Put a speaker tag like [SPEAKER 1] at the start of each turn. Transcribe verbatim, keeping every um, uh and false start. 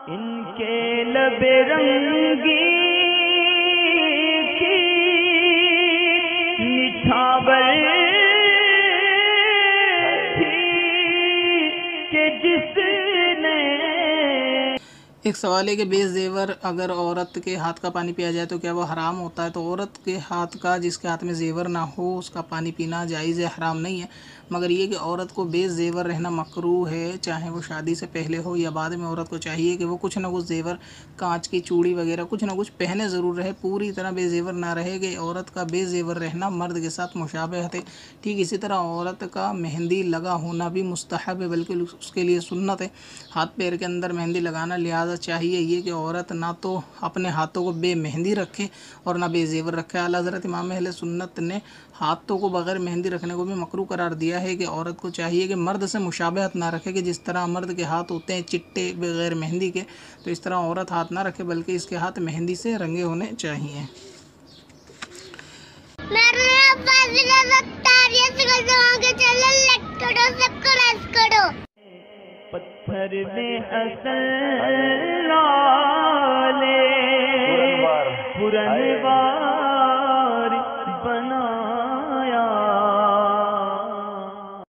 [SPEAKER 1] इनके लबे रंगी की निछावर थी कि जिसने।
[SPEAKER 2] एक सवाल है कि बेजेवर अगर औरत के हाथ का पानी पिया जाए तो क्या वो हराम होता है? तो औरत के हाथ का, जिसके हाथ में जेवर ना हो, उसका पानी पीना जायज़ है, हराम नहीं है। मगर ये कि औरत को बेजेवर रहना मकरूह है, चाहे वो शादी से पहले हो या बाद में। औरत को चाहिए कि वो कुछ ना कुछ जेवर, कांच की चूड़ी वगैरह कुछ ना कुछ पहने ज़रूर रहे, पूरी तरह बेजेवर ना रहे कि औरत का बेजेवर रहना मर्द के साथ मुशाबहत है। ठीक इसी तरह औरत का मेहंदी लगा होना भी मुस्तहब है, बल्कि उसके लिए सुन्नत है हाथ पैर के अंदर मेहंदी लगाना। लिहाजा चाहिए ये कि औरत ना तो अपने हाथों को बे मेहंदी रखे और ना बेजेवर रखे। आला हज़रत इमाम अहले सुन्नत ने हाथों को बग़ैर मेहंदी रखने को भी मकरूह करार दिया है कि औरत को चाहिए कि मर्द से मुशाबहत ना रखे, कि जिस तरह मर्द के हाथ होते हैं चिट्टे बग़ैर मेहंदी के, तो इस तरह औरत हाथ ना रखे, बल्कि इसके हाथ मेहंदी से रंगे होने चाहिए।
[SPEAKER 1] पत्थर में असल लाले पुरनवार